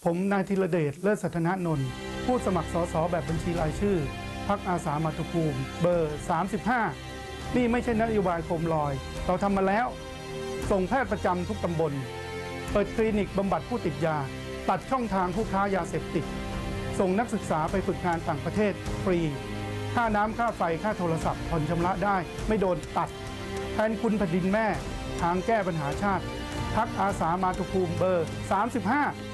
ผมนายธีรเดชเลิศสัทนนนท์ผู้สมัครสสแบบบัญชีรายชื่อพรรคอาสามาตุภูมิเบอร์ 35นี่ไม่ใช่นโยบายโคมลอยเราทำมาแล้วส่งแพทย์ประจำทุกตำบลเปิดคลินิกบำบัดผู้ติดยาตัดช่องทางผู้ค้ายาเสพติดส่งนักศึกษาไปฝึกงานต่างประเทศฟรีค่าน้ำค่าไฟค่าโทรศัพท์ผ่อนชำระได้ไม่โดนตัดแทนคุณแผ่นดินแม่ทางแก้ปัญหาชาติพรรคอาสามาตุภูมิเบอร์ 35